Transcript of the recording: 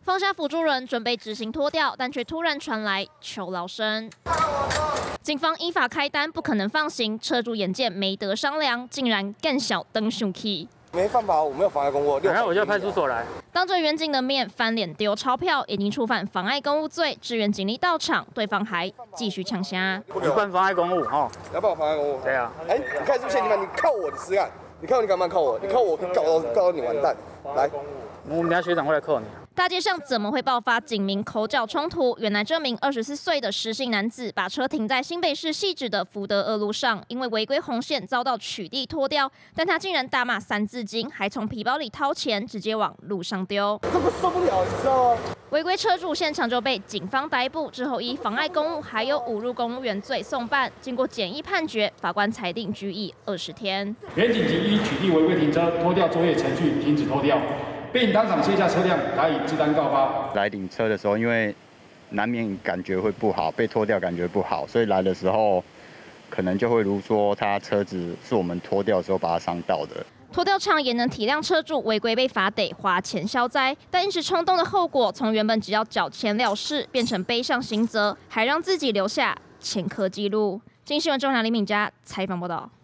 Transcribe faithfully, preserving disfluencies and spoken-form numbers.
放下辅助人，准备执行拖吊，但却突然传来求饶声。警方依法开单，不可能放行。车主眼见没得商量，竟然更小登凶器。 没犯法，我没有妨碍公务。 然后我就派出所来， 当着远警的面翻脸丢钞票，已经触犯妨碍公务罪。支援警力到场，对方还继续呛虾。 一贯妨碍公务哈， 要不要妨碍公务？ 对啊。 哎，你看是不是你们？你靠我，你试看，你看你敢不敢靠我？你靠我，告到告到你完蛋。来， 我们等下学长会来扣你。 大街上怎么会爆发警民口角冲突？原来这名二十四岁的石姓男子把车停在新北市汐止的福德二路上，因为违规红线遭到取缔拖吊，但他竟然大骂三字经，还从皮包里掏钱直接往路上丢。 这么受不了，你知道吗？ 违规车主现场就被警方逮捕，之后依妨碍公务还有侮辱公务员罪送办。经过简易判决，法官裁定拘役二十天。 原警即依取缔违规停车拖吊作业程序停止拖吊。 并当场卸下车辆，打以记单告发。 来领车的时候，因为难免感觉会不好，被拖掉感觉不好，所以来的时候可能就会如说他车子是我们拖掉的时候把它伤到的。 拖吊厂也能体谅车主违规被罚得花钱消灾，但一时冲动的后果，从原本只要缴钱了事，变成背上刑责，还让自己留下前科记录。今新闻中央李敏佳采访报道。